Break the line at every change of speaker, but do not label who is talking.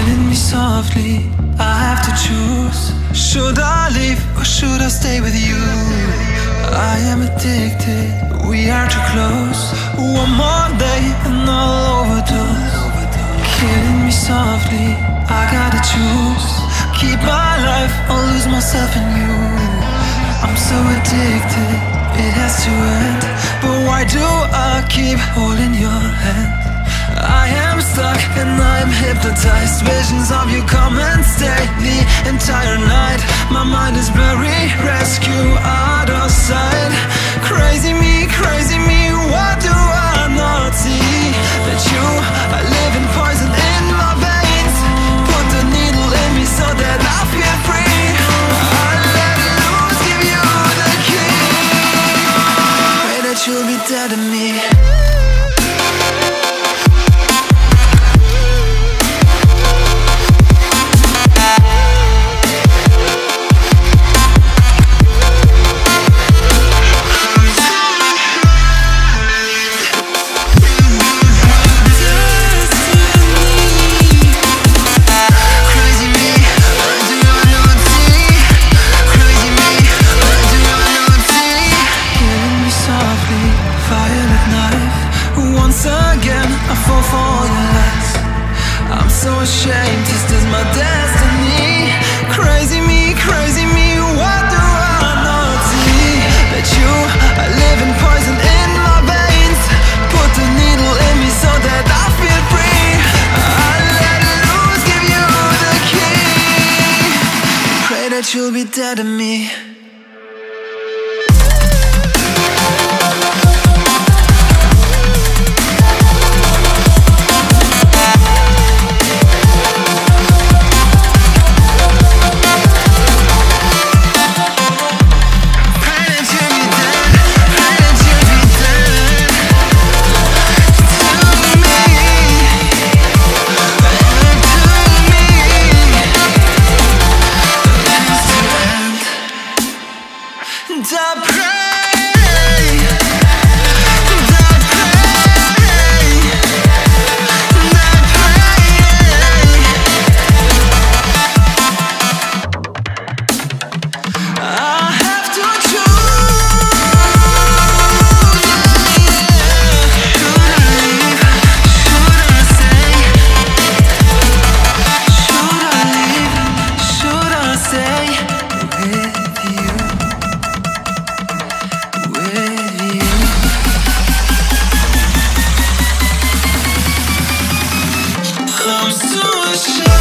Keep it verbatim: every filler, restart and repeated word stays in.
killing me softly. I have to choose. Should I leave or should I stay with you? I am addicted, we are too close. One more day and I'll overdose. Killing me softly, I gotta choose. Keep my life or lose myself in you. I'm so addicted, it has to end. But why do I keep holding your hand? I am stuck and I am hypnotized. Visions of you come and stay the entire night. My mind is blurry, rescue out of sight. Crazy me, crazy me, what do I not see? That you are living poison in my veins. Put the needle in me so that I feel free. I let loose, give you the key. Pray that you'll be dead to me. So ashamed, this is my destiny. Crazy me, crazy me, what do I not see? That you are living poison in my veins. Put the needle in me so that I feel free. I let loose, give you the key. Pray that you'll be dead to me. I'm so ashamed.